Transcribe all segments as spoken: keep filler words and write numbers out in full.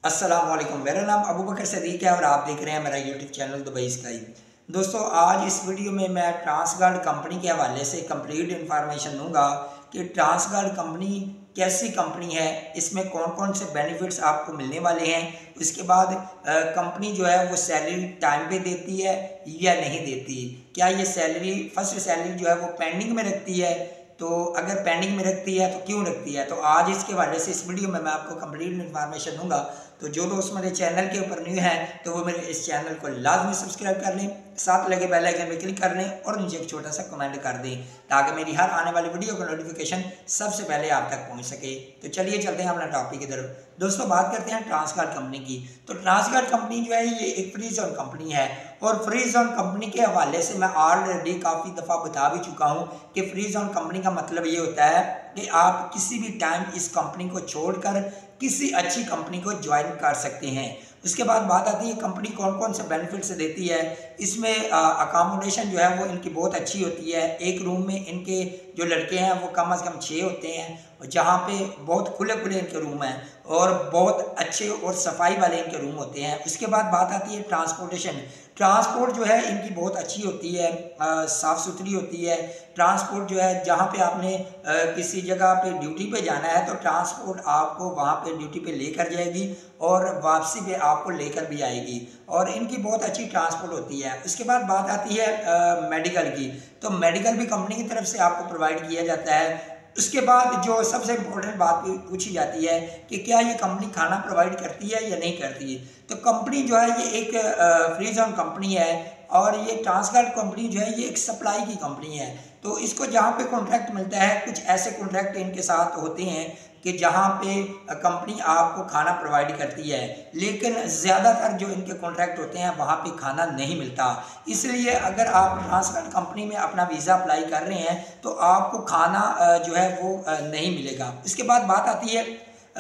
अस्सलाम वालेकुम। मेरा नाम अबू बकर सदीक है और आप देख रहे हैं मेरा यूट्यूब चैनल दुबई स्काई। दोस्तों, आज इस वीडियो में मैं ट्रांसगार्ड कंपनी के हवाले से कंप्लीट इन्फॉर्मेशन दूंगा कि ट्रांसगार्ड कंपनी कैसी कंपनी है, इसमें कौन कौन से बेनिफिट्स आपको मिलने वाले हैं। उसके बाद कंपनी जो है वो सैलरी टाइम पे देती है या नहीं देती, क्या ये सैलरी फर्स्ट सैलरी जो है वो पेंडिंग में रखती है, तो अगर पेंडिंग में रखती है तो क्यों रखती है। तो आज इसके हवाले से इस वीडियो में मैं आपको कंप्लीट इन्फॉर्मेशन दूंगा। तो जो दोस्त मेरे चैनल के ऊपर न्यू हैं तो वो मेरे इस चैनल को लाजमी सब्सक्राइब कर लें, साथ लगे बेल आइकन पे क्लिक कर लें और नीचे एक छोटा सा कमेंट कर दें ताकि मेरी हर आने वाली वीडियो का नोटिफिकेशन सबसे पहले आप तक पहुंच सके। तो चलिए चलते हैं अपना टॉपिक की तरफ। दोस्तों, बात करते हैं ट्रांसगार्ड कंपनी की। तो ट्रांसगार्ड कंपनी जो है ये एक फ्री जोन कंपनी है और फ्री जोन कंपनी के हवाले से मैं ऑलरेडी काफ़ी दफ़ा बता भी चुका हूँ कि फ्री जोन कंपनी का मतलब ये होता है कि आप किसी भी टाइम इस कंपनी को छोड़कर किसी अच्छी कंपनी को ज्वाइन कर सकते हैं। उसके बाद बात आती है कंपनी कौन कौन से बेनिफिट्स देती है। इसमें अकोमोडेशन जो है वो इनकी बहुत अच्छी होती है। एक रूम में इनके जो लड़के हैं वो कम से कम छः होते हैं, जहाँ पे बहुत खुले खुले इनके रूम हैं और बहुत अच्छे और सफाई वाले इनके रूम होते हैं। उसके बाद बात आती है ट्रांसपोर्टेशन। ट्रांसपोर्ट जो है इनकी बहुत अच्छी होती है, साफ़ सुथरी होती है। ट्रांसपोर्ट जो है जहाँ पे आपने आ, किसी जगह पे ड्यूटी पे जाना है तो ट्रांसपोर्ट आपको वहाँ पे ड्यूटी पे लेकर जाएगी और वापसी पे आपको लेकर भी आएगी और इनकी बहुत अच्छी ट्रांसपोर्ट होती है। उसके बाद बात आती है आ, मेडिकल की। तो मेडिकल भी कंपनी की तरफ से आपको प्रोवाइड किया जाता है। उसके बाद जो सबसे इम्पोर्टेंट बात पूछी जाती है कि क्या ये कंपनी खाना प्रोवाइड करती है या नहीं करती। तो कंपनी जो है ये एक फ्री जोन कंपनी है और ये ट्रांसगार्ड कंपनी जो है ये एक सप्लाई की कंपनी है। तो इसको जहाँ पे कॉन्ट्रैक्ट मिलता है, कुछ ऐसे कॉन्ट्रैक्ट इनके साथ होते हैं कि जहाँ पे कंपनी आपको खाना प्रोवाइड करती है, लेकिन ज़्यादातर जो इनके कॉन्ट्रैक्ट होते हैं वहाँ पे खाना नहीं मिलता। इसलिए अगर आप ट्रांसगार्ड कंपनी में अपना वीज़ा अप्लाई कर रहे हैं तो आपको खाना जो है वो नहीं मिलेगा। इसके बाद बात आती है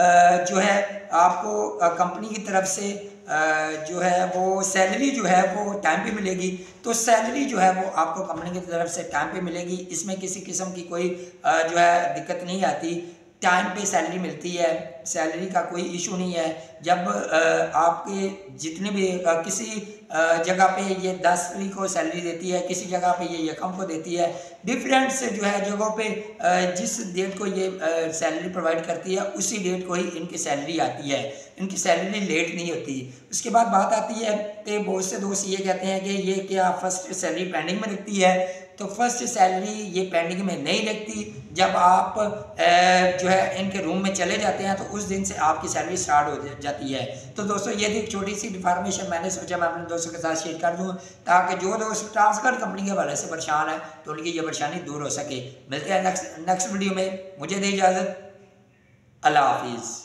जो है आपको कंपनी की तरफ से जो है वो सैलरी जो है वो टाइम पे मिलेगी। तो सैलरी जो है वो आपको कंपनी की तरफ से टाइम पे मिलेगी, इसमें किसी किस्म की कोई जो है दिक्कत नहीं आती। टाइम पे सैलरी मिलती है, सैलरी का कोई इशू नहीं है। जब आपके जितने भी किसी जगह पे ये दस तारीख को सैलरी देती है, किसी जगह पे ये यकम को देती है। डिफरेंट से जो है जगहों पे जिस डेट को ये सैलरी प्रोवाइड करती है उसी डेट को ही इनकी सैलरी आती है, इनकी सैलरी लेट नहीं होती। उसके बाद बात आती है कि बहुत से दोस्त ये कहते हैं कि ये क्या फर्स्ट सैलरी पेंडिंग में रखती है। तो फर्स्ट सैलरी ये पेंडिंग में नहीं रखती। जब आप जो है इनके रूम में चले जाते हैं तो उस दिन से आपकी सैलरी स्टार्ट हो जाती है। तो दोस्तों, ये एक छोटी सी इन्फॉर्मेशन मैंने सोचा मैं अपने दोस्तों के साथ शेयर कर दूं ताकि जो दोस्त ट्रांसगार्ड कंपनी के हवाले से परेशान है तो उनकी ये परेशानी दूर हो सके। मिलते हैं नेक्स्ट नेक्स्ट वीडियो में। मुझे दे इजाज़त। अल्लाह हाफिज़।